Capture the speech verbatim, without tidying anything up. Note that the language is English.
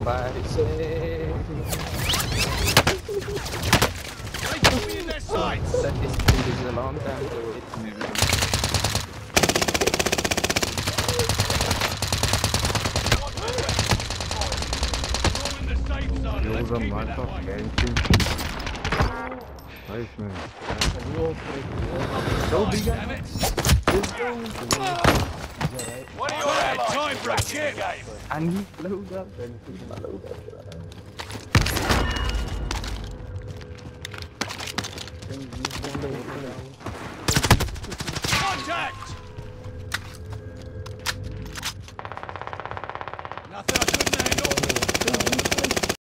Five, six. In their sights. That is, this is a long time to wait. In the safe zone. Let's keep it that way. Nice man. Don't be damn it. What are you on? Time for a chip. And he load up and he's not load up. Contact.